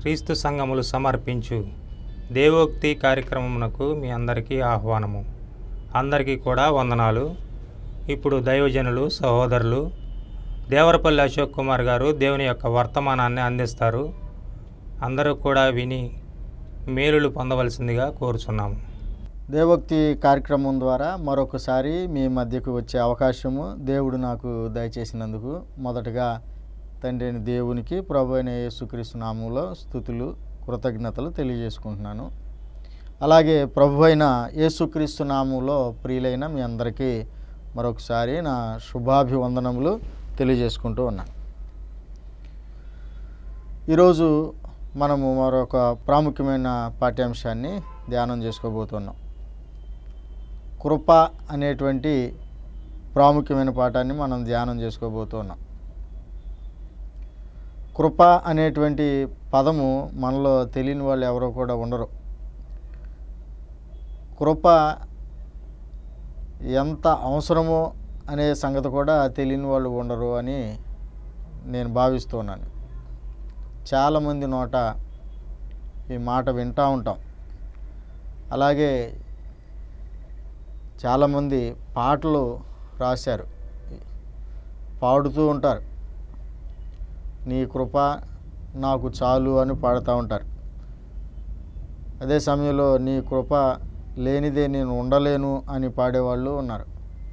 క్రీస్తు సంఘములు సమర్పించు దేవోక్తి కార్యక్రమమునకు మీ అందరికీ ఆహ్వానము. అందరికీ కూడా వందనాలు. ఇప్పుడు దైవజనులు సహోదరులు దేవరపల్లి అశోక్ కుమార్ గారు దేవుని యొక్క వర్తమానాన్ని అందిస్తారు. అందరూ కూడా విని మేలులు పొందవలసిందిగా కోరుచున్నాము. దేవోక్తి కార్యక్రమం ద్వారా మరొకసారి మీ మధ్యకు వచ్చే అవకాశము దేవుడు నాకు దయచేసినందుకు మొదటగా తండ్రి అయిన దేవునికి, ప్రభు అయిన యేసుక్రీస్తు నామములో స్తుతులు కృతజ్ఞతలు తెలియజేసుకుంటున్నాను. అలాగే ప్రభు అయిన యేసుక్రీస్తు నామములో ప్రియులైన మీ అందరికీ మరొకసారి నా శుభాభివందనములు తెలియజేసుకుంటూ ఉన్నాను. ఈరోజు మనము మరొక ప్రాముఖ్యమైన పాఠ్యాంశాన్ని ధ్యానం చేసుకోబోతున్నాం. కృప అనేటువంటి ప్రాముఖ్యమైన పాఠాన్ని మనం ధ్యానం చేసుకోబోతున్నాం. కృప అనేటువంటి పదము మనలో తెలియని వాళ్ళు ఎవరో కూడా ఉండరు. కృప ఎంత అవసరమో అనే సంగతి కూడా తెలియని వాళ్ళు ఉండరు అని నేను భావిస్తున్నాను. చాలామంది నోట ఈ మాట వింటూ ఉంటాం. అలాగే చాలామంది పాటలు రాశారు, పాడుతూ ఉంటారు. నీ కృప నాకు చాలు అని పాడుతూ ఉంటారు. అదే సమయంలో నీ కృప లేనిదే నేను ఉండలేను అని పాడేవాళ్ళు ఉన్నారు.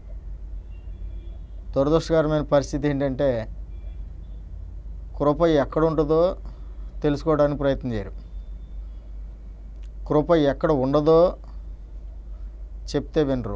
దురదృష్టకరమైన పరిస్థితి ఏంటంటే కృప ఎక్కడ ఉంటుందో తెలుసుకోవడానికి ప్రయత్నం చేయరు. కృప ఎక్కడ ఉండదో చెప్తే వినరు,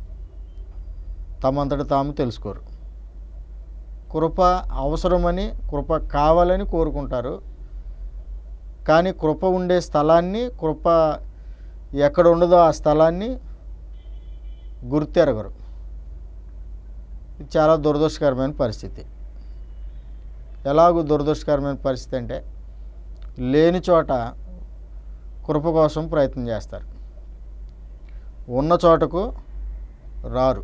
తమంతట తాము తెలుసుకోరు. కృప అవసరమని, కృప కావాలని కోరుకుంటారు. కానీ కృప ఉండే స్థలాన్ని, కృప ఎక్కడ ఉండదో ఆ స్థలాన్ని గుర్తెరగరు. ఇది చాలా దురదృష్టకరమైన పరిస్థితి. ఎలాగూ దురదృష్టకరమైన పరిస్థితి అంటే లేని చోట కృప కోసం ప్రయత్నం చేస్తారు, ఉన్న చోటకు రారు.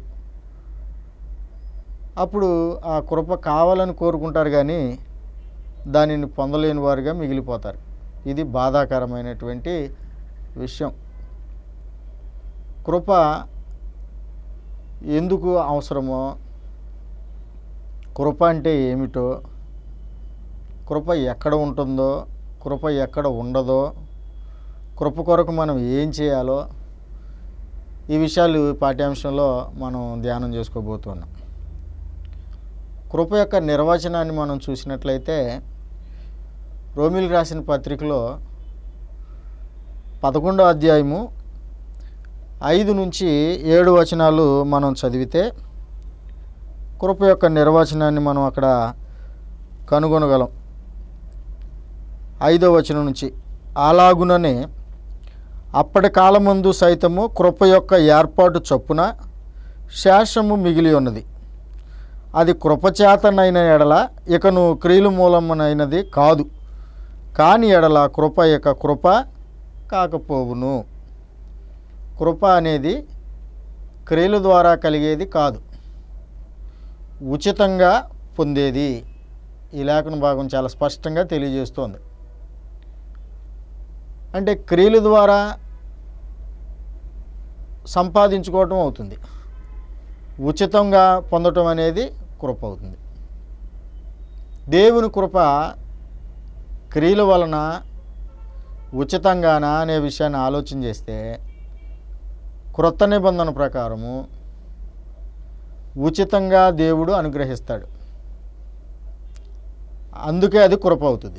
అప్పుడు ఆ కృప కావాలని కోరుకుంటారు కానీ దానిని పొందలేని వారుగా మిగిలిపోతారు. ఇది బాధాకరమైనటువంటి విషయం. కృప ఎందుకు అవసరమో, కృప అంటే ఏమిటో, కృప ఎక్కడ ఉంటుందో, కృప ఎక్కడ ఉండదో, కృప కొరకు మనం ఏం చేయాలో, ఈ విషయాలు పాఠ్యాంశంలో మనం ధ్యానం చేసుకోబోతున్నాం. కృప యొక్క నిర్వచనాన్ని మనం చూసినట్లయితే రోమీయులకు రాసిన పత్రికలో 11వ అధ్యాయము 5 నుంచి 7 వచనాలు మనం చదివితే కృప యొక్క నిర్వచనాన్ని మనం అక్కడ కనుగొనగలం. 5వ వచనం నుంచి, అలాగుననే అప్పటి కాలమందు సైతము కృప యొక్క ఏర్పాటు చొప్పున శేషము మిగిలి ఉన్నది. అది కృపచేతనైన ఎడల ఇకను క్రియలు మూలమునైనది కాదు, కాని ఎడల కృప యొక్క కృప కాకపోవును. కృప అనేది క్రియల ద్వారా కలిగేది కాదు, ఉచితంగా పొందేది. ఈ లేఖన భాగం చాలా స్పష్టంగా తెలియజేస్తోంది. అంటే క్రియల ద్వారా సంపాదించుకోవటం అవుతుంది, ఉచితంగా పొందటం అనేది కృప అవుతుంది. దేవుని కృప క్రియల వలన ఉచితంగానా అనే విషయాన్ని ఆలోచన చేస్తే క్రొత్త నిబంధన ప్రకారము ఉచితంగా దేవుడు అనుగ్రహిస్తాడు. అందుకే అది కృప అవుతుంది.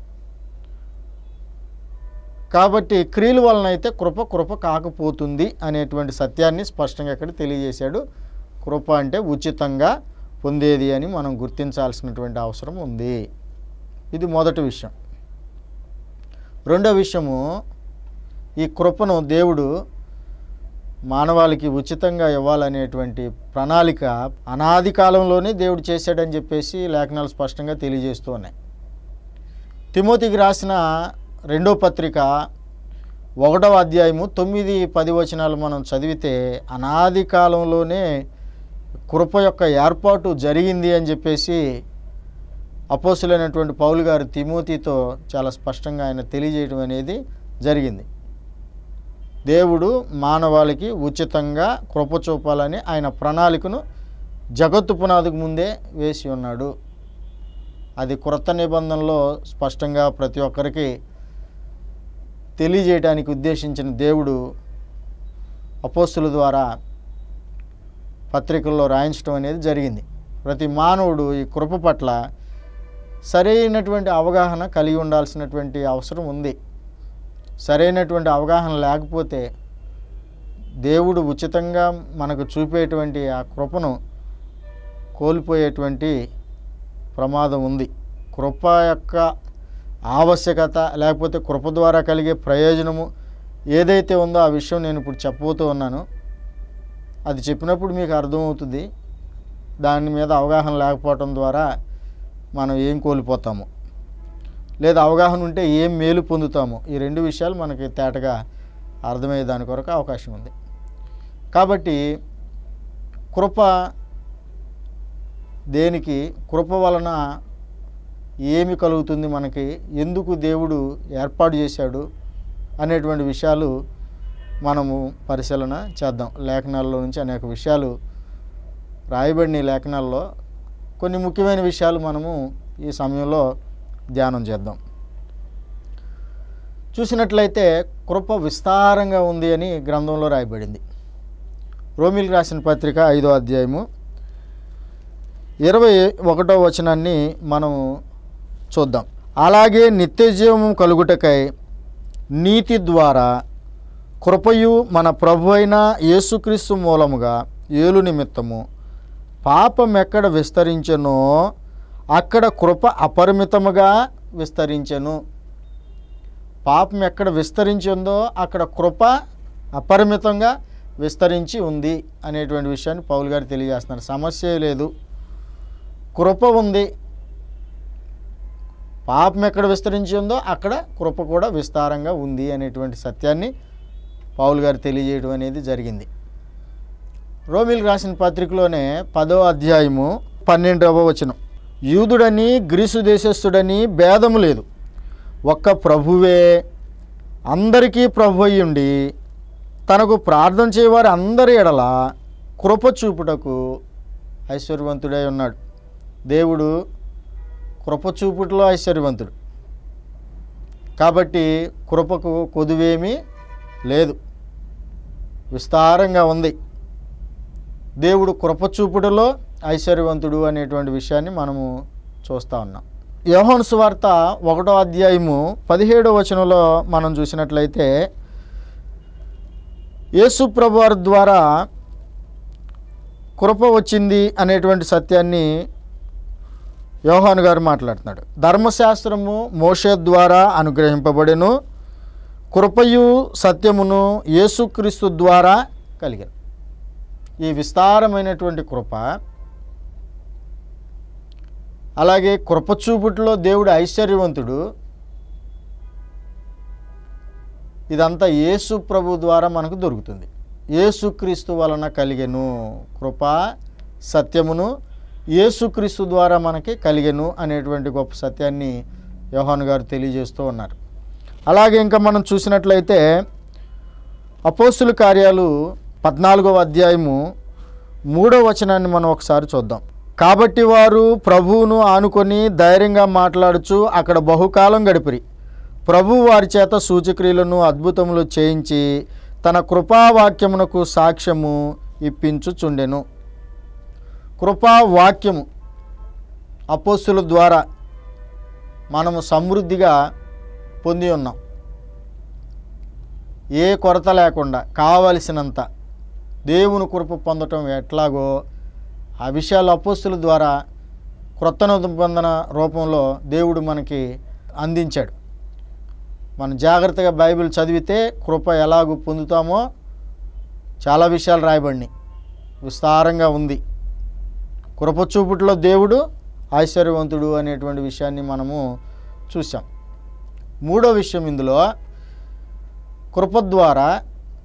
కాబట్టి క్రియల వలన అయితే కృప కాకపోతుంది అనేటువంటి సత్యాన్ని స్పష్టంగా ఇక్కడ తెలియజేశాడు. కృప అంటే ఉచితంగా పొందేది అని మనం గుర్తించాల్సినటువంటి అవసరం ఉంది. ఇది మొదటి విషయం. రెండో విషయము, ఈ కృపను దేవుడు మానవాళికి ఉచితంగా ఇవ్వాలనేటువంటి ప్రణాళిక అనాది కాలంలోనే దేవుడు చేశాడని చెప్పేసి లేఖనాలు స్పష్టంగా తెలియజేస్తూ ఉన్నాయి. తిమోతికి రాసిన 2వ పత్రిక 1వ అధ్యాయము 9-10 వచనాలు మనం చదివితే అనాది కాలంలోనే కృప యొక్క ఏర్పాటు జరిగింది అని చెప్పేసి అపోస్తులైనటువంటి పౌలు గారు తిమోతితో చాలా స్పష్టంగా ఆయన తెలియజేయడం అనేది జరిగింది. దేవుడు మానవాళికి ఉచితంగా కృప చూపాలని ఆయన ప్రణాళికను జగత్తు పునాదికి ముందే వేసి ఉన్నాడు. అది క్రొత్త నిబంధనలో స్పష్టంగా ప్రతి ఒక్కరికి తెలియజేయడానికి ఉద్దేశించిన దేవుడు అపోస్తుల ద్వారా పత్రికల్లో రాయించడం అనేది జరిగింది. ప్రతి మానవుడు ఈ కృప పట్ల సరైనటువంటి అవగాహన కలిగి ఉండాల్సినటువంటి అవసరం ఉంది. సరైనటువంటి అవగాహన లేకపోతే దేవుడు ఉచితంగా మనకు చూపేటువంటి ఆ కృపను కోల్పోయేటువంటి ప్రమాదం ఉంది. కృప యొక్క ఆవశ్యకత లేకపోతే కృప ద్వారా కలిగే ప్రయోజనము ఏదైతే ఉందో ఆ విషయం నేను ఇప్పుడు చెప్పబోతూ ఉన్నాను. అది చెప్పినప్పుడు మీకు అర్థమవుతుంది దాని మీద అవగాహన లేకపోవటం ద్వారా మనం ఏం కోల్పోతాము, లేదా అవగాహన ఉంటే ఏం మేలు పొందుతాము. ఈ రెండు విషయాలు మనకి తేటగా అర్థమయ్యే దాని కొరకు అవకాశం ఉంది. కాబట్టి కృప దేనికి, కృప వలన ఏమి కలుగుతుంది, మనకి ఎందుకు దేవుడు ఏర్పాటు చేశాడు అనేటువంటి విషయాలు మనము పరిశీలన చేద్దాం. లేఖనాల్లో నుంచి అనేక విషయాలు రాయబడిన లేఖనాల్లో కొన్ని ముఖ్యమైన విషయాలు మనము ఈ సమయంలో ధ్యానం చేద్దాం. చూసినట్లయితే కృప విస్తారంగా ఉంది అని గ్రంథంలో రాయబడింది. రోమీలకు రాసిన పత్రిక 5వ అధ్యాయము 21వ వచనాన్ని మనం చూద్దాం. అలాగే నిత్యజీవము కలుగుటకై నీతి ద్వారా కృపయు మన ప్రభు అయిన యేసుక్రీస్తు మూలముగా ఏలు నిమిత్తము పాపం ఎక్కడ విస్తరించెనో అక్కడ కృప అపరిమితముగా విస్తరించెను. పాపం ఎక్కడ విస్తరించిందో అక్కడ కృప అపరిమితంగా విస్తరించి ఉంది అనేటువంటి విషయాన్ని పౌలు గారు తెలియజేస్తున్నారు. సమస్య లేదు, కృప ఉంది. పాపం ఎక్కడ విస్తరించిందో అక్కడ కృప కూడా విస్తారంగా ఉంది అనేటువంటి సత్యాన్ని పౌలు గారు తెలియజేయడం అనేది జరిగింది. రోమీలకు రాసిన పత్రికలోనే 10వ అధ్యాయము 12వ వచనం, యూదుడని గ్రీసు దేశస్థుడని భేదము లేదు, ఒక్క ప్రభువే అందరికీ ప్రభు అయ్యుండి తనకు ప్రార్థన చేయవారు అందరి ఎడల కృప చూపుటకు ఐశ్వర్యవంతుడై ఉన్నాడు. దేవుడు కృప చూపుటలో ఐశ్వర్యవంతుడు కాబట్టి కృపకు కొదువేమీ లేదు, విస్తారంగా ఉంది. దేవుడు కృప చూపుటలో ఐశ్వర్యవంతుడు అనేటువంటి విషయాన్ని మనము చూస్తూ ఉన్నాం. యోహాను సువార్త 1వ అధ్యాయము 17వ వచనంలో మనం చూసినట్లయితే యేసు ప్రభువారి ద్వారా కృప వచ్చింది అనేటువంటి సత్యాన్ని యోహాను గారు మాట్లాడుతున్నాడు. ధర్మశాస్త్రము మోషే ద్వారా అనుగ్రహింపబడెను, కృపయు సత్యమును యేసుక్రీస్తు ద్వారా కలిగాను. ఈ విస్తారమైనటువంటి కృప, అలాగే కృప చూపుట్లో దేవుడు ఐశ్వర్యవంతుడు, ఇదంతా యేసు ప్రభు ద్వారా మనకు దొరుకుతుంది. యేసుక్రీస్తు వలన కలిగెను కృప సత్యమును యేసుక్రీస్తు ద్వారా మనకి కలిగెను అనేటువంటి గొప్ప సత్యాన్ని యోహాను గారు తెలియజేస్తూ ఉన్నారు. అలాగే ఇంకా మనం చూసినట్లయితే అపోస్తుల కార్యాలు 14వ అధ్యాయము 3వ వచనాన్ని మనం ఒకసారి చూద్దాం. కాబట్టి వారు ప్రభువును ఆనుకొని ధైర్యంగా మాట్లాడుచు అక్కడ బహుకాలం గడిపిరి. ప్రభువు వారి చేత సూచక్రియలను అద్భుతములు చేయించి తన కృపావాక్యమునకు సాక్ష్యము ఇప్పించుచుండెను. కృపావాక్యము అపోస్తుల ద్వారా మనము సమృద్ధిగా పొంది ఉన్నాం. ఏ కొరత లేకుండా కావలసినంత దేవుని కృప పొందటం ఎట్లాగో ఆ విషయాలు అపోస్తుల ద్వారా క్రొత్త నిబంధన రూపంలో దేవుడు మనకి అందించాడు. మనం జాగ్రత్తగా బైబిల్ చదివితే కృప ఎలాగూ పొందుతామో చాలా విషయాలు రాయబడినాయి, విస్తారంగా ఉంది. కృప చూపుట్లో దేవుడు ఐశ్వర్యవంతుడు అనేటువంటి విషయాన్ని మనము చూసాం. మూడో విషయం, ఇందులో కృప ద్వారా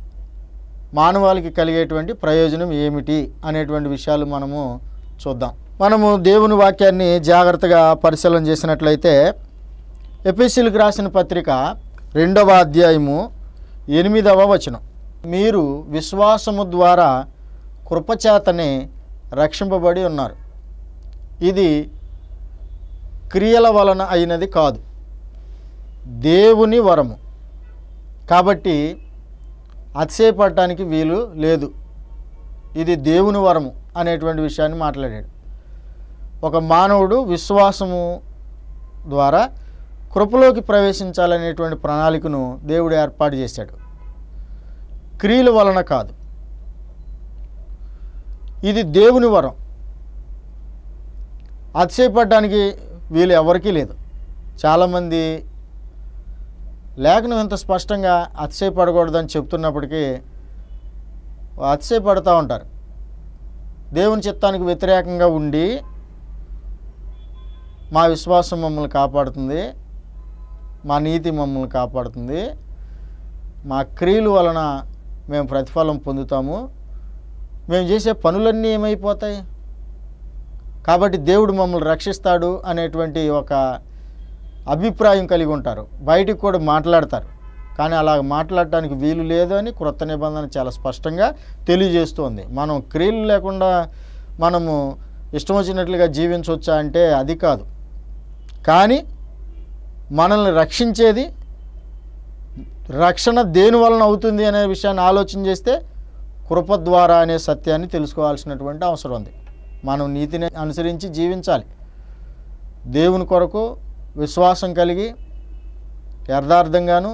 మానవాళికి కలిగేటువంటి ప్రయోజనం ఏమిటి అనేటువంటి విషయాలు మనము చూద్దాం. మనము దేవుని వాక్యాన్ని జాగ్రత్తగా పరిశీలన చేసినట్లయితే ఎఫెసీయులకు రాసిన పత్రిక 2వ అధ్యాయము 8వ వచనం, మీరు విశ్వాసము ద్వారా కృపచేతనే రక్షింపబడి ఉన్నారు, ఇది క్రియల వలన అయినది కాదు, దేవుని వరము, కాబట్టి అతిశయపడటానికి వీలు లేదు, ఇది దేవుని వరము అనేటువంటి విషయాన్ని మాట్లాడాడు. ఒక మానవుడు విశ్వాసము ద్వారా కృపలోకి ప్రవేశించాలనేటువంటి ప్రణాళికను దేవుడు ఏర్పాటు చేశాడు, క్రియల వలన కాదు. ఇది దేవుని వరం, అతిశయపడడానికి వీలు ఎవరికీ లేదు. చాలామంది లేఖనం ఎంత స్పష్టంగా అతిశయపడకూడదని చెప్తున్నప్పటికీ అతిశయపడుతూ ఉంటారు. దేవుని చిత్తానికి వ్యతిరేకంగా ఉండి మా విశ్వాసం మమ్మల్ని కాపాడుతుంది, మా నీతి మమ్మల్ని కాపాడుతుంది, మా క్రియల వలన మేము ప్రతిఫలం పొందుతాము, మేము చేసే పనులన్నీ ఏమైపోతాయి, కాబట్టి దేవుడు మమ్మల్ని రక్షిస్తాడు అనేటువంటి ఒక అభిప్రాయం కలిగి ఉంటారు. బయటికి కూడా మాట్లాడతారు, కానీ అలా మాట్లాడటానికి వీలు లేదు అని క్రొత్త నిబంధన చాలా స్పష్టంగా తెలియజేస్తుంది. మనం క్రియలు లేకుండా మనము ఇష్టం వచ్చినట్లుగా జీవించవచ్చా అంటే అది కాదు. కానీ మనల్ని రక్షించేది, రక్షణ దేని వలన అవుతుంది అనే విషయాన్ని ఆలోచన చేస్తే కృప ద్వారా అనే సత్యాన్ని తెలుసుకోవాల్సినటువంటి అవసరం ఉంది. మనం నీతిని అనుసరించి జీవించాలి, దేవుని కొరకు విశ్వాసం కలిగి యథార్థంగాను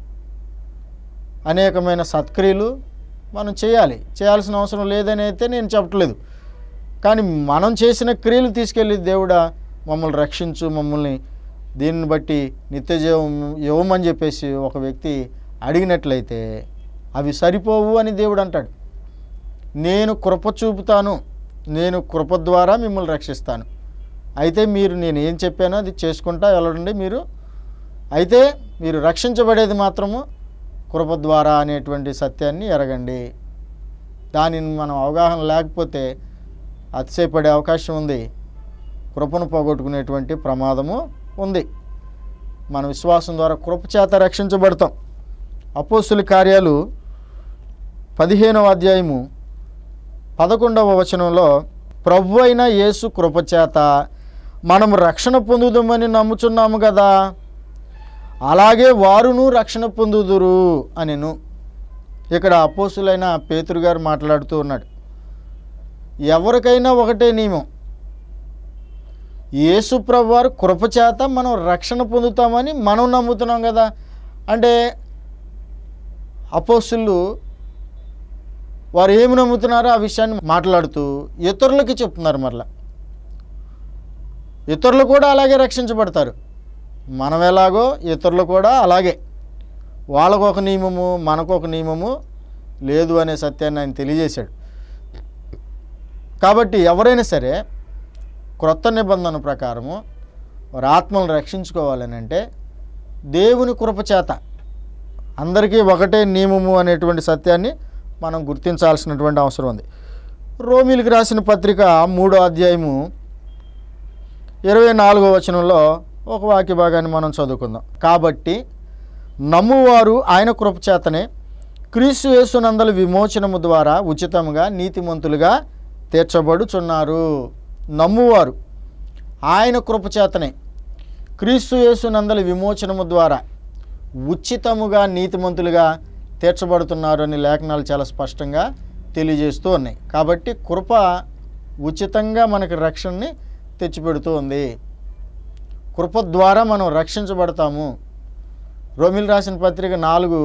అనేకమైన సత్క్రియలు మనం చేయాల్సిన అవసరం లేదని అయితే నేను చెప్పట్లేదు. కానీ మనం చేసిన క్రియలు తీసుకెళ్ళి దేవుడా మమ్మల్ని రక్షించు, మమ్మల్ని దీన్ని బట్టి నిత్యజీవం ఇవ్వమని చెప్పేసి ఒక వ్యక్తి అడిగినట్లయితే అవి సరిపోవు అని దేవుడు అంటాడు. నేను కృప చూపుతాను, నేను కృప ద్వారా మిమ్మల్ని రక్షిస్తాను, అయితే మీరు నేను ఏం చెప్పానో అది చేసుకుంటా వెళ్ళండి మీరు, అయితే మీరు రక్షించబడేది మాత్రము కృప ద్వారా అనేటువంటి సత్యాన్ని ఎరగండి. దానిని మనం అవగాహన లేకపోతే అతిశయపడే అవకాశం ఉంది, కృపను పోగొట్టుకునేటువంటి ప్రమాదము ఉంది. మన విశ్వాసం ద్వారా కృప చేత రక్షించబడతాం. అపోస్తుల కార్యాలు 15వ అధ్యాయము 11వ వచనంలో, ప్రభు అయిన యేసు కృపచేత మనము రక్షణ పొందుదామని నమ్ముచున్నాము కదా, అలాగే వారును రక్షణ పొందుదురు అనెను. ఇక్కడ అపోస్తులైన పేతురు గారు మాట్లాడుతూ ఉన్నాడు. ఎవరికైనా ఒకటే నియమం, యేసు ప్రభు వారు కృపచేత మనం రక్షణ పొందుతామని మనం నమ్ముతున్నాం కదా. అంటే అపోస్తులు వారు ఏమి నమ్ముతున్నారో ఆ విషయాన్ని మాట్లాడుతూ ఇతరులకి చెప్తున్నారు. మరలా ఇతరులు కూడా అలాగే రక్షించబడతారు, మనం ఎలాగో ఇతరులు కూడా అలాగే. వాళ్ళకు ఒక నియమము మనకు ఒక నియమము లేదు అనే సత్యాన్ని ఆయన తెలియజేశాడు. కాబట్టి ఎవరైనా సరే క్రొత్త నిబంధన ప్రకారము వారి ఆత్మలను రక్షించుకోవాలని అంటే దేవుని కృపచేత, అందరికీ ఒకటే నియమము అనేటువంటి సత్యాన్ని మనం గుర్తించాల్సినటువంటి అవసరం ఉంది. రోమీలకు రాసిన పత్రిక 3వ అధ్యాయము 24వ వచనంలో ఒక వాక్య భాగాన్ని మనం చదువుకుందాం. కాబట్టి నమ్మువారు ఆయన కృపచేతనే క్రీస్తు యేసునందలి విమోచనము ద్వారా ఉచితముగా నీతిమంతులుగా తీర్చబడుచున్నారు. నమ్మువారు ఆయన కృపచేతనే క్రీస్తు యేసునందలి విమోచనము ద్వారా ఉచితముగా నీతిమంతులుగా తీర్చబడుతున్నారు అని లేఖనాలు చాలా స్పష్టంగా తెలియజేస్తూ ఉన్నాయి. కాబట్టి కృప ఉచితంగా మనకి రక్షణని తెచ్చిపెడుతూ ఉంది. కృప ద్వారా మనం రక్షించబడతాము. రోమిలు రాసిన పత్రిక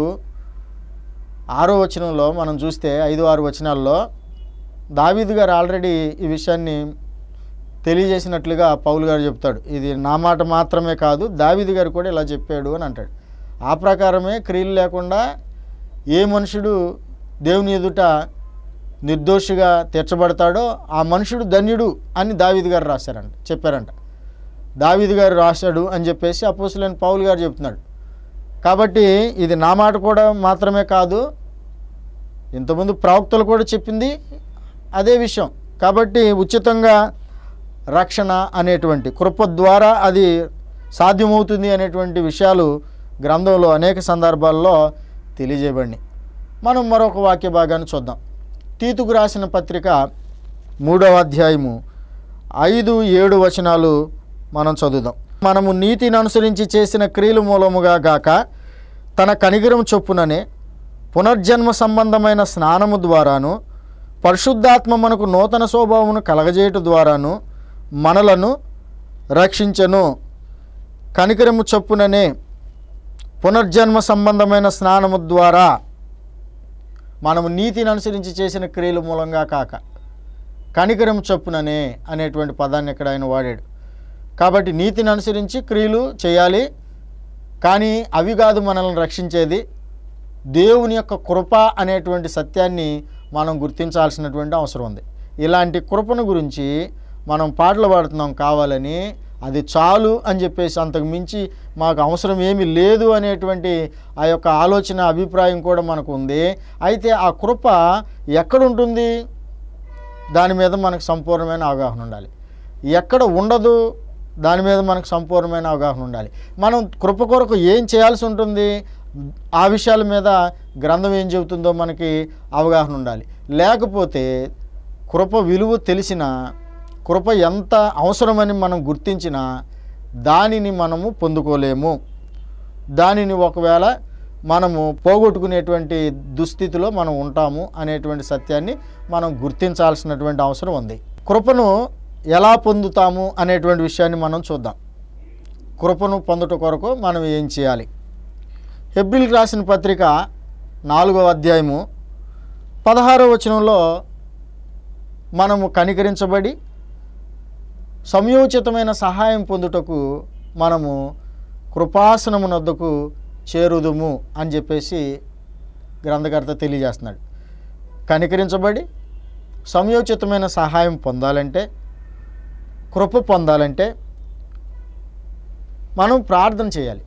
4:6 వచనంలో మనం చూస్తే 5-6 వచనాల్లో దావీదు గారు ఆల్రెడీ ఈ విషయాన్ని తెలియజేసినట్లుగా పౌలు గారు చెప్తాడు. ఇది నా మాట మాత్రమే కాదు, దావీదు గారు కూడా ఇలా చెప్పాడు అని అంటాడు. ఆ ప్రకారమే క్రియలు లేకుండా ఏ మనుషుడు దేవుని ఎదుట నిర్దోషిగా తీర్చబడతాడో ఆ మనుషుడు ధన్యుడు అని దావీదు గారు చెప్పారంట. దావీదు గారు రాశాడు అని చెప్పేసి అపోస్తలుడైన పౌలు గారు చెప్తున్నాడు. కాబట్టి ఇది నా మాట కూడా మాత్రమే కాదు, ఇంతకుముందు ప్రవక్తలు కూడా చెప్పింది అదే విషయం. కాబట్టి ఉచితంగా రక్షణ అనేటువంటి కృప ద్వారా అది సాధ్యమవుతుంది అనేటువంటి విషయాలు గ్రంథంలో అనేక సందర్భాల్లో తెలియజేయబడినాయి. మనం మరొక వాక్య భాగాన్ని చూద్దాం. తీతుకు రాసిన పత్రిక 3వ అధ్యాయము 5-7 వచనాలు మనం చదువుదాం. మనము నీతిని అనుసరించి చేసిన క్రియల మూలముగా గాక తన కనికరం చొప్పుననే పునర్జన్మ సంబంధమైన స్నానము ద్వారాను పరిశుద్ధాత్మ మనకు నూతన స్వభావమును కలగజేయట ద్వారాను మనలను రక్షించెను. కనికరము చొప్పుననే పునర్జన్మ సంబంధమైన స్నానము ద్వారా మనము నీతిని అనుసరించి చేసిన క్రియల మూలంగా కాక కనికరం చొప్పుననే అనేటువంటి పదాన్ని ఇక్కడ ఆయన వాడాడు. కాబట్టి నీతిని అనుసరించి క్రియలు చేయాలి, కానీ అవి కాదు మనల్ని రక్షించేది. దేవుని యొక్క కృప అనేటువంటి సత్యాన్ని మనం గుర్తించాల్సినటువంటి అవసరం ఉంది. ఇలాంటి కృపను గురించి మనం పాటలు పాడుతున్నాం కావాలని, అది చాలు అని చెప్పేసి అంతకు మించి మాకు అవసరం ఏమీ లేదు అనేటువంటి ఆ యొక్క ఆలోచన అభిప్రాయం కూడా మనకు ఉంది. అయితే ఆ కృప ఎక్కడుంటుంది, దాని మీద మనకు సంపూర్ణమైన అవగాహన ఉండాలి. ఎక్కడ ఉండదు, దాని మీద మనకు సంపూర్ణమైన అవగాహన ఉండాలి. మనం కృప కొరకు ఏం చేయాల్సి ఉంటుంది, ఆ విషయాల మీద గ్రంథం ఏం చెబుతుందో మనకి అవగాహన ఉండాలి. లేకపోతే కృప విలువ తెలిసినా, కృప ఎంత అవసరమని మనం గుర్తించినా దానిని మనము పొందుకోలేము. దానిని ఒకవేళ మనము పోగొట్టుకునేటువంటి దుస్థితిలో మనం ఉంటాము అనేటువంటి సత్యాన్ని మనం గుర్తించాల్సినటువంటి అవసరం ఉంది. కృపను ఎలా పొందుతాము అనేటువంటి విషయాన్ని మనం చూద్దాం. కృపను పొందుట కొరకు మనం ఏం చేయాలి? హెబ్రీయులకు రాసిన పత్రిక 4వ అధ్యాయము 16వ వచనంలో మనము కనికరించబడి సమయోచితమైన సహాయం పొందుటకు మనము కృపాసనమునొద్దకు చేరుదుము అని చెప్పేసి గ్రంథకర్త తెలియజేస్తున్నాడు. కనికరించబడి సమయోచితమైన సహాయం పొందాలంటే, కృప పొందాలంటే మనం ప్రార్థన చేయాలి.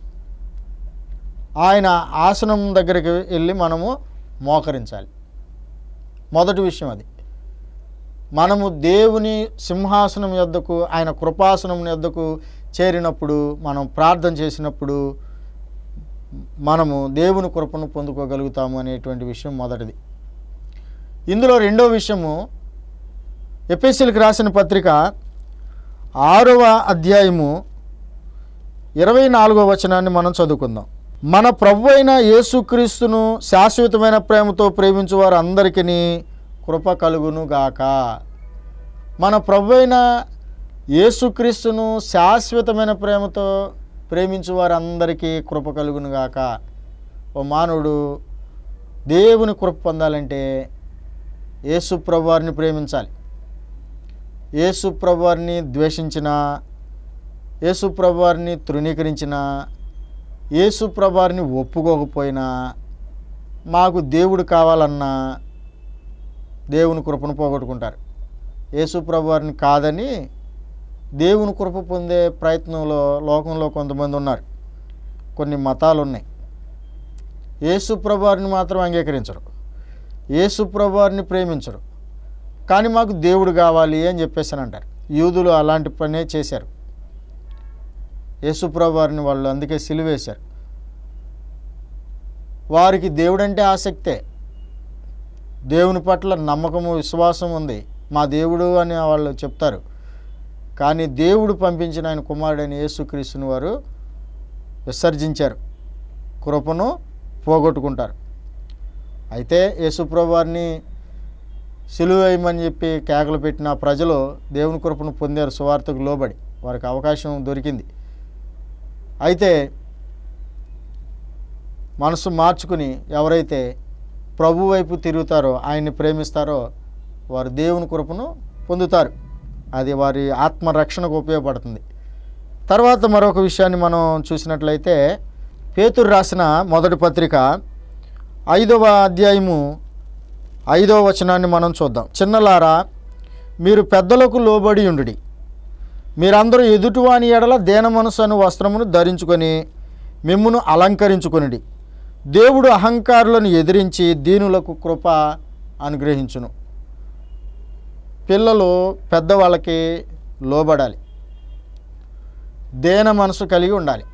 ఆయన ఆసనం దగ్గరికి వెళ్ళి మనము మోకరించాలి. మొదటి విషయం అది. మనము దేవుని సింహాసనం యొద్దకు, ఆయన కృపాసనం యొద్దకు చేరినప్పుడు, మనం ప్రార్థన చేసినప్పుడు మనము దేవుని కృపను పొందుకోగలుగుతాము అనేటువంటి విషయం మొదటిది. ఇందులో రెండో విషయము ఎఫెసీయులకు రాసిన పత్రిక 6వ అధ్యాయము 24వ వచనాన్ని మనం చదువుకుందాం. మన ప్రభువు అయిన యేసుక్రీస్తును శాశ్వతమైన ప్రేమతో ప్రేమించు వారు అందరికీ కృప కలుగును గాక. మన ప్రభువు అయిన యేసుక్రీస్తును శాశ్వతమైన ప్రేమతో ప్రేమించు వారు అందరికీ కృప కలుగును గాక. ఓ మానవుడు దేవుని కృప పొందాలంటే యేసు ప్రభువారిని ప్రేమించాలి. యేసు ప్రభువారిని ద్వేషించినా, యేసు ప్రభువారిని తృణీకరించినా, యేసు ప్రభువారిని ఒప్పుకోకపోయినా, మాకు దేవుడు కావాలన్నా దేవుని కృపను పోగొట్టుకుంటారు. యేసు ప్రభువారిని కాదని దేవుని కృప పొందే ప్రయత్నంలో లోకంలో కొంతమంది ఉన్నారు. కొన్ని మతాలు ఉన్నాయి. యేసు ప్రభువారిని మాత్రం అంగీకరించరు, యేసు ప్రభువారిని ప్రేమించరు, కానీ మాకు దేవుడు కావాలి అని చెప్పేసి అంటారు. యూదులు అలాంటి పనే చేశారు. యేసు ప్రభువారిని వాళ్ళు అందుకే సిలువేశారు. వారికి దేవుడంటే ఆసక్తే, దేవుని పట్ల నమ్మకము విశ్వాసం ఉంది, మా దేవుడు అని వాళ్ళు చెప్తారు. కానీ దేవుడు పంపించిన ఆయన కుమారుడైన యేసుక్రీస్తుని వారు విసర్జించారు, కృపను పోగొట్టుకుంటారు. అయితే యేసుప్రభు వారిని సిలువ వేయమని చెప్పి కేకలు పెట్టిన ప్రజలు దేవుని కృపను పొందారు. సువార్తకు లోబడి వారికి అవకాశం దొరికింది. అయితే మనసు మార్చుకుని ఎవరైతే ప్రభు వైపు తిరుగుతారో, ఆయన్ని ప్రేమిస్తారో వారు దేవుని కృపను పొందుతారు. అది వారి ఆత్మరక్షణకు ఉపయోగపడుతుంది. తర్వాత మరొక విషయాన్ని మనం చూసినట్లయితే పేతురు రాసిన మొదటి పత్రిక 5వ అధ్యాయము 5వ వచనాన్ని మనం చూద్దాం. చిన్నలారా, మీరు పెద్దలకు లోబడి ఉండుడి. మీరందరూ ఎదుటివాని ఎడల దేన మనసు అను వస్త్రమును ధరించుకొని మిమ్మును అలంకరించుకొనిడి. దేవుడు అహంకారులను ఎదిరించి దీనులకు కృప అనుగ్రహించును. పిల్లలు పెద్దవాళ్ళకి లోబడాలి, దేన మనసు కలిగి ఉండాలి.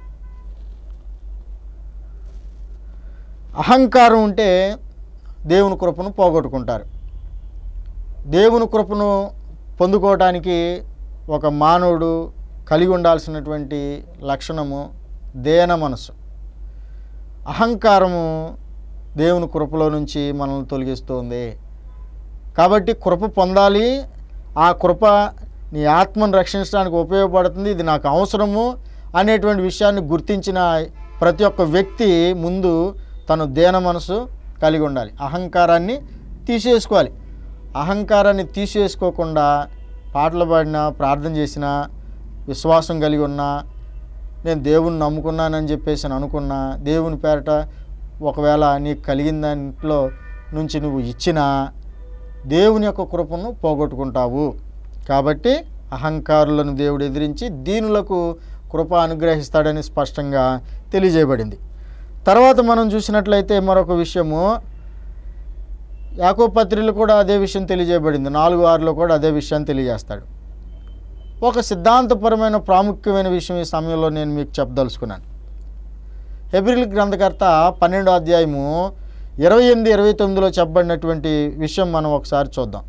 అహంకారం ఉంటే దేవుని కృపను పోగొట్టుకుంటారు. దేవుని కృపను పొందుకోవడానికి ఒక మానవుడు కలిగి ఉండాల్సినటువంటి లక్షణము దేన మనసు. అహంకారము దేవుని కృపలో నుంచి మనల్ని తొలగిస్తుంది. కాబట్టి కృప పొందాలి. ఆ కృప నీ ఆత్మను రక్షించడానికి ఉపయోగపడుతుంది, ఇది నాకు అవసరము అనేటువంటి విషయాన్ని గుర్తించిన ప్రతి ఒక్క వ్యక్తి ముందు తను దేన మనసు కలిగి ఉండాలి. అహంకారాన్ని తీసేసుకోవాలి. అహంకారాన్ని తీసేసుకోకుండా పాటలు పాడినా, ప్రార్థన చేసినా, విశ్వాసం కలిగి ఉన్నా, నేను దేవుని నమ్ముకున్నానని చెప్పేసి అనుకున్నా, దేవుని పేరట ఒకవేళ నీకు కలిగిన దాంట్లో నుంచి నువ్వు ఇచ్చినా దేవుని యొక్క కృపను పోగొట్టుకుంటావు. కాబట్టి అహంకారులను దేవుడు ఎదిరించి దీనులకు కృప అనుగ్రహిస్తాడని స్పష్టంగా తెలియజేయబడింది. తర్వాత మనం చూసినట్లయితే మరొక విషయము, యాకోబు పత్రికలో కూడా అదే విషయం తెలియజేయబడింది. 4:6లో కూడా అదే విషయాన్ని తెలియజేస్తాడు. ఒక సిద్ధాంతపరమైన ప్రాముఖ్యమైన విషయం ఈ సమయంలో నేను మీకు చెప్పదలుచుకున్నాను. హెబ్రీయుల గ్రంథకర్త 12వ అధ్యాయము 28-29లో చెప్పబడినటువంటి విషయం మనం ఒకసారి చూద్దాం.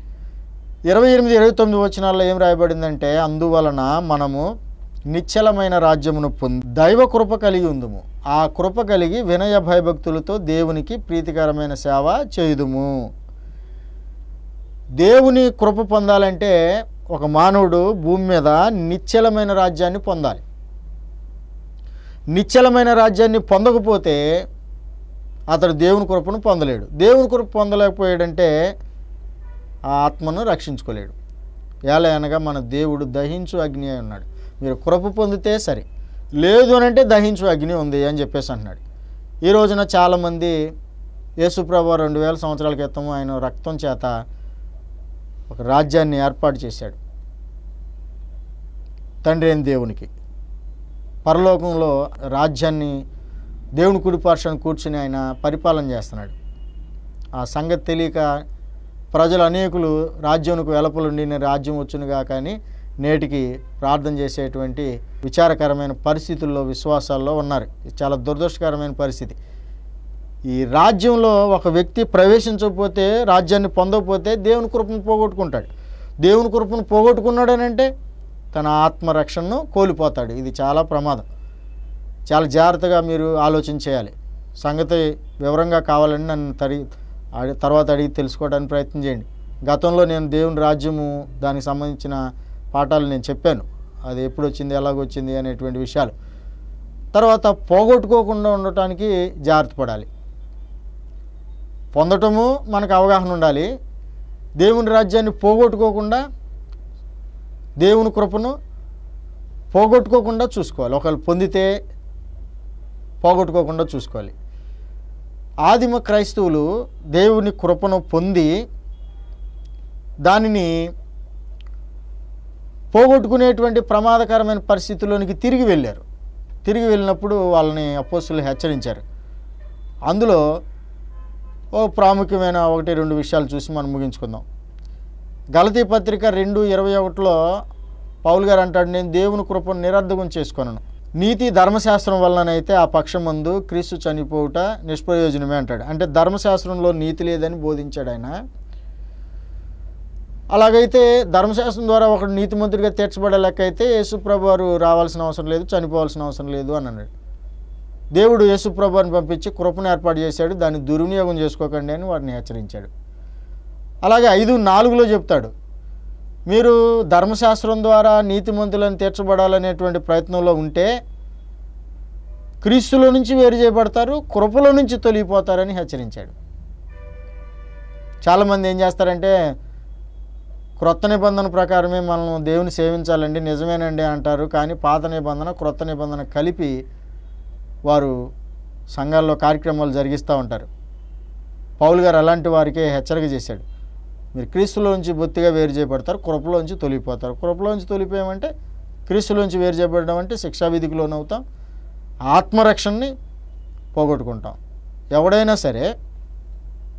28-29 వచనాల్లో ఏం రాయబడిందంటే, అందువలన మనము నిశ్చలమైన రాజ్యమును పొంది దైవ కృప కలిగి ఉందుము, ఆ కృప కలిగి వినయ భయభక్తులతో దేవునికి ప్రీతికరమైన సేవ చేయుదుము. దేవుని కృప పొందాలంటే ఒక మానవుడు భూమి మీద నిశ్చలమైన రాజ్యాన్ని పొందాలి. నిశ్చలమైన రాజ్యాన్ని పొందకపోతే అతడు దేవుని కృపను పొందలేడు. దేవుని కృప పొందలేకపోయాడంటే ఆ ఆత్మను రక్షించుకోలేడు. ఎలా అనగా మన దేవుడు దహించు అగ్ని అయి ఉన్నాడు. మీరు కృప పొందితే సరే, లేదు అని అంటే దహించు అగ్ని ఉంది అని చెప్పేసి అంటున్నాడు. ఈ రోజున చాలామంది యేసుప్రభు 2000 సంవత్సరాల క్రితం ఆయన రక్తం చేత ఒక రాజ్యాన్ని ఏర్పాటు చేశాడు. తండ్రి అయిన దేవునికి పరలోకంలో రాజ్యాన్ని దేవుని కుడిపార్శ్వాన కూర్చుని ఆయన పరిపాలన చేస్తున్నాడు. ఆ సంగతి తెలియక ప్రజలు అనేకులు రాజ్యానికి వెలపలుండి నేను రాజ్యం వచ్చునుగా కానీ నేటికి ప్రార్థన చేసేటువంటి విచారకరమైన పరిస్థితుల్లో విశ్వాసాల్లో ఉన్నారు. ఇది చాలా దురదృష్టకరమైన పరిస్థితి. ఈ రాజ్యంలో ఒక వ్యక్తి ప్రవేశించకపోతే, రాజ్యాన్ని పొందకపోతే దేవుని కృపను పోగొట్టుకుంటాడు. దేవుని కృపను పోగొట్టుకున్నాడనంటే తన ఆత్మరక్షణను కోల్పోతాడు. ఇది చాలా ప్రమాదం. చాలా జాగ్రత్తగా మీరు ఆలోచన చేయాలి. సంగతి వివరంగా కావాలని నన్ను తర్వాత అడిగి తెలుసుకోవడానికి ప్రయత్నం చేయండి. గతంలో నేను దేవుని రాజ్యము దానికి సంబంధించిన పాఠాలు నేను చెప్పాను. అది ఎప్పుడు వచ్చింది, ఎలాగొచ్చింది అనేటువంటి విషయాలు. తర్వాత పోగొట్టుకోకుండా ఉండటానికి జాగ్రత్త పడాలి. పొందటము మనకు అవగాహన ఉండాలి. దేవుని రాజ్యాన్ని పోగొట్టుకోకుండా, దేవుని కృపను పోగొట్టుకోకుండా చూసుకోవాలి. ఒకవేళ పొందితే పోగొట్టుకోకుండా చూసుకోవాలి. ఆదిమ క్రైస్తవులు దేవుని కృపను పొంది దానిని పోగొట్టుకునేటువంటి ప్రమాదకరమైన పరిస్థితుల్లోనికి తిరిగి వెళ్ళారు. తిరిగి వెళ్ళినప్పుడు వాళ్ళని అపోస్తులు హెచ్చరించారు. అందులో ఓ ప్రాముఖ్యమైన 1-2 విషయాలు చూసి మనం ముగించుకుందాం. గలతీ పత్రిక 2:21లో పౌలు గారు అంటాడు, నేను దేవుని కృపను నిరర్ధకం చేసుకొనను, నీతి ధర్మశాస్త్రం వలనైతే ఆ పక్షమందు క్రీస్తు చనిపోవుట నిష్ప్రయోజనమే అంటాడు. అంటే ధర్మశాస్త్రంలో నీతి లేదని బోధించాడు ఆయన. అలాగైతే ధర్మశాస్త్రం ద్వారా ఒకడు నీతిమంతుడిగా తీర్చబడే లెక్క అయితే యేసుప్రభు వారు రావాల్సిన అవసరం లేదు, చనిపోవాల్సిన అవసరం లేదు అని అన్నాడు. దేవుడు యేసుప్రభు వారిని పంపించి కృపను ఏర్పాటు చేశాడు, దాన్ని దుర్వినియోగం చేసుకోకండి అని వారిని హెచ్చరించాడు. అలాగే 5:4లో చెప్తాడు, మీరు ధర్మశాస్త్రం ద్వారా నీతిమంతులను తీర్చబడాలనేటువంటి ప్రయత్నంలో ఉంటే క్రీస్తులో నుంచి వేరు చేయబడతారు, కృపలో నుంచి తొలగిపోతారని హెచ్చరించాడు. చాలామంది ఏం చేస్తారంటే క్రొత్త నిబంధన ప్రకారమే మనం దేవుని సేవించాలండి, నిజమేనండి అంటారు. కానీ పాత నిబంధన క్రొత్త నిబంధన కలిపి వారు సంఘాల్లో కార్యక్రమాలు జరిగిస్తూ ఉంటారు. పౌలు గారు అలాంటి వారికే హెచ్చరిక చేశాడు, మీరు క్రీస్తులోంచి బొత్తిగా వేరు చేయబడతారు, కృపలోంచి తొలిగిపోతారు. కృపలోంచి తొలిపోయామంటే క్రీస్తులోంచి వేరు చేయబడడం అంటే శిక్షావిధికి లోనవుతాం, ఆత్మరక్షణని పోగొట్టుకుంటాం. ఎవడైనా సరే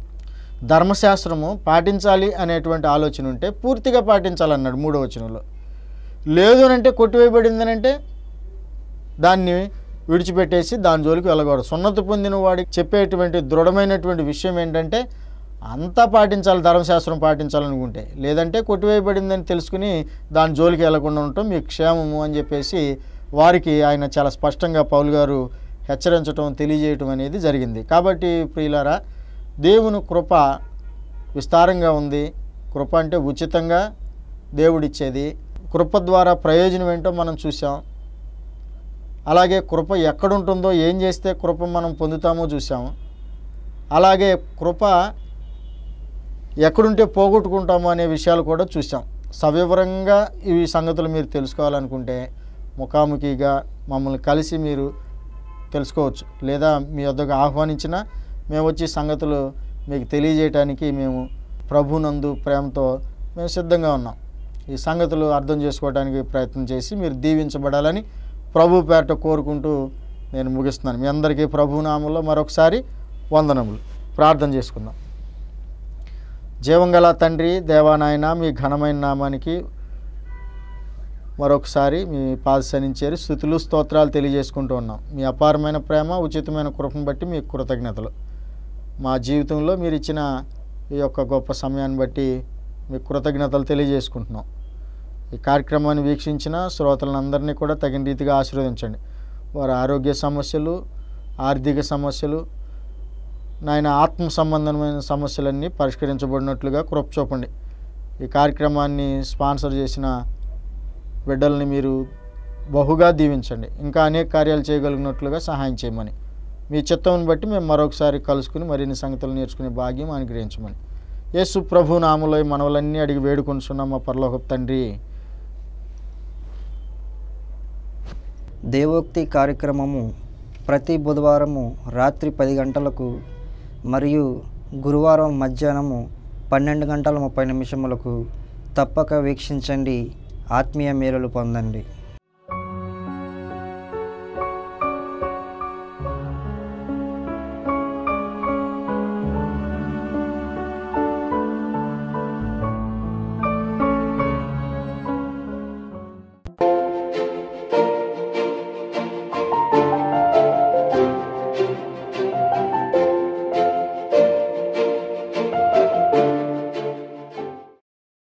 ధర్మశాస్త్రము పాటించాలి అనేటువంటి ఆలోచన ఉంటే పూర్తిగా పాటించాలన్నాడు 3వ వచనంలో. లేదు అని అంటే కొట్టివేయబడిందని అంటే దాన్ని విడిచిపెట్టేసి దాని జోలికి వెళ్ళకూడదు. సున్నతి పొందిన వాడికి చెప్పేటువంటి దృఢమైనటువంటి విషయం ఏంటంటే అంతా పాటించాలి, ధర్మశాస్త్రం పాటించాలనుకుంటే. లేదంటే కొట్టివేయబడిందని తెలుసుకుని దాని జోలికి వెళ్ళకుండా ఉండటం మీకు క్షేమము అని చెప్పేసి వారికి ఆయన చాలా స్పష్టంగా పౌలు గారు హెచ్చరించడం, తెలియజేయటం అనేది జరిగింది. కాబట్టి ప్రియులారా, దేవుని కృప విస్తారంగా ఉంది. కృప అంటే ఉచితంగా దేవుడిచ్చేది. కృప ద్వారా ప్రయోజనం ఏంటో మనం చూసాం. అలాగే కృప ఎక్కడుంటుందో, ఏం చేస్తే కృప మనం పొందుతామో చూసాము. అలాగే కృప ఎక్కడుంటే పోగొట్టుకుంటామో అనే విషయాలు కూడా చూసాం. సవివరంగా ఈ సంగతులు మీరు తెలుసుకోవాలనుకుంటే ముఖాముఖిగా మమ్మల్ని కలిసి మీరు తెలుసుకోవచ్చు. లేదా మీ వద్దకు ఆహ్వానించినా మేము వచ్చి సంగతులు మీకు తెలియజేయటానికి మేము ప్రభునందు ప్రేమతో మేము సిద్ధంగా ఉన్నాం. ఈ సంగతులు అర్థం చేసుకోవడానికి ప్రయత్నం చేసి మీరు దీవించబడాలని ప్రభు పేరట కోరుకుంటూ నేను ముగిస్తున్నాను. మీ అందరికీ ప్రభు నామంలో మరొకసారి వందనములు. ప్రార్థన చేసుకుందాం. జీవంగల తండ్రి, దేవానాయన, మీ ఘనమైన నామానికి మరొకసారి మీ పాదసనించేరి స్తుతులు స్తోత్రాలు తెలియజేసుకుంటూ ఉన్నాం. మీ అపారమైన ప్రేమ, ఉచితమైన కృపను బట్టి మీకు కృతజ్ఞతలు. మా జీవితంలో మీరు ఇచ్చిన ఈ యొక్క గొప్ప సమయాన్ని బట్టి మీకు కృతజ్ఞతలు తెలియజేసుకుంటున్నాం. ఈ కార్యక్రమాన్ని వీక్షించిన శ్రోతలందరినీ కూడా తగిన రీతిగా ఆశీర్వదించండి. వారి ఆరోగ్య సమస్యలు, ఆర్థిక సమస్యలు, నాయన ఆత్మ సంబంధమైన సమస్యలన్నీ పరిష్కరించబడినట్లుగా కృప చూపండి. ఈ కార్యక్రమాన్ని స్పాన్సర్ చేసిన బిడ్డల్ని మీరు బహుగా దీవించండి. ఇంకా అనేక కార్యాలు చేయగలిగినట్లుగా సహాయం చేయమని, మీ చిత్తాన్ని బట్టి మేము మరొకసారి కలుసుకుని మరిన్ని సంగతులు నేర్చుకునే భాగ్యం అనుగ్రహించమని యేసు ప్రభు నామములో ఈ మనవలన్నీ అడిగి వేడుకొనుచున్నాం మా పరలోకపు తండ్రి. దేవోక్తి కార్యక్రమము ప్రతి బుధవారము రాత్రి 10 గంటలకు మరియు గురువారం మధ్యాహ్నము 12:30 తప్పక వీక్షించండి. ఆత్మీయ మేలులు పొందండి.